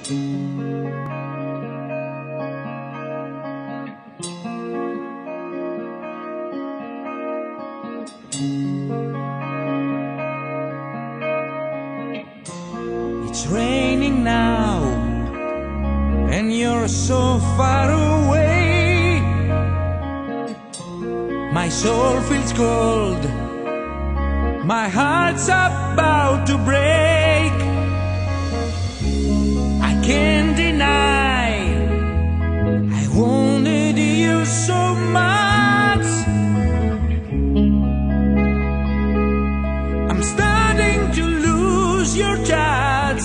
It's raining now, and you're so far away. My soul feels cold, my heart's about to break. I can't deny, I wanted you so much. I'm starting to lose your touch.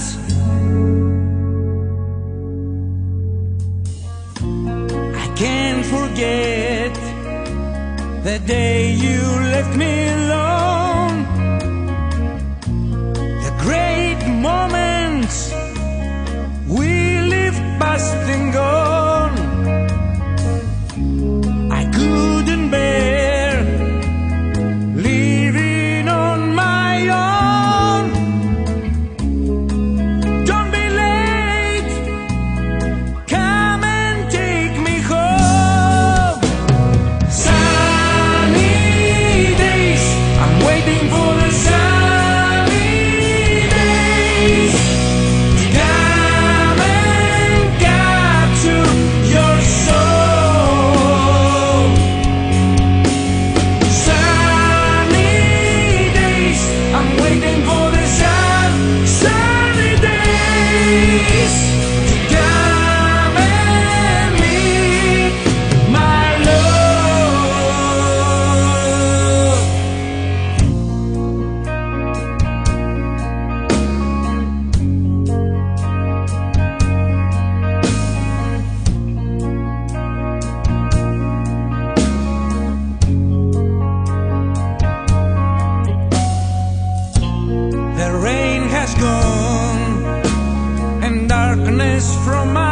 I can't forget the day you left me alone. The great moments we lived past and gone. I couldn't bear living on my own. Don't be late, come and take me home. Sunny days, I'm waiting for the sunny days to come and capture your soul. Sunny days, I'm waiting for the sunny days to come and meet my love. The rain has gone and darkness from my